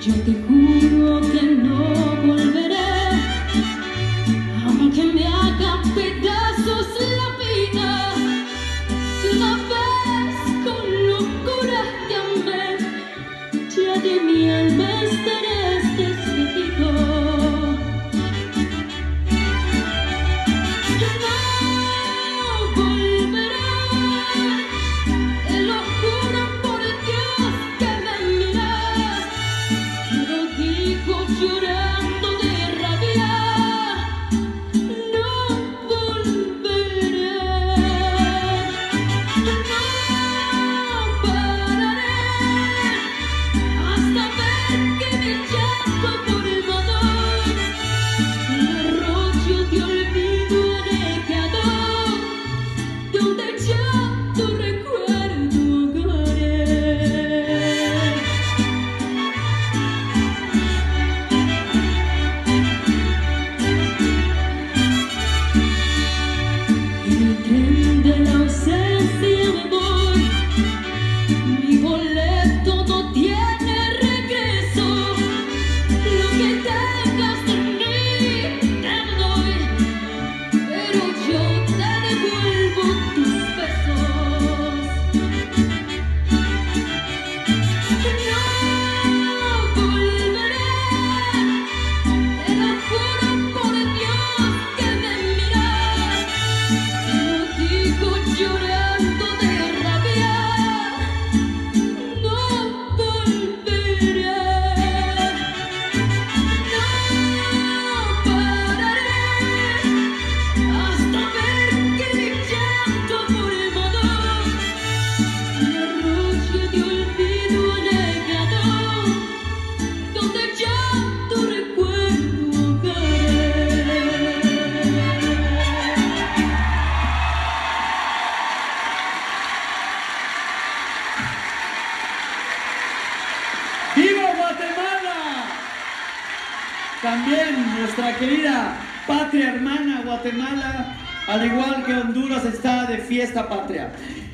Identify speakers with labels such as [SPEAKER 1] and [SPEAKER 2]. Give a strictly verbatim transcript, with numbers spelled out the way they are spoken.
[SPEAKER 1] Yo te juro que no volveré, aunque me haga pedazos la vida. Si una vez con locura te amé, ya de mi alma estarás despedido. Yo no volveré, te lo juro por Dios que me miras. Te lo digo llorando de rabia, no volveré. Yo no pararé hasta ver que mi llanto colmado un arroyo de olvido anegado, donde ya tu recuerdo ahogaré. En el tren de la ausencia me voy, mi boleto no tiene regreso. Lo que tengas de mí te lo doy, pero yo te devuelvo tus besos. No volveré, te lo juro por Dios que me miras. Te lo digo llorando de rabia, no volveré. No pararé hasta ver que mi llanto colmado un arroyo de olvido anegado, donde ya tu recuerdo ahogaré.
[SPEAKER 2] ¡Viva Guatemala! También nuestra querida patria hermana Guatemala, al igual que Honduras, está de fiesta patria.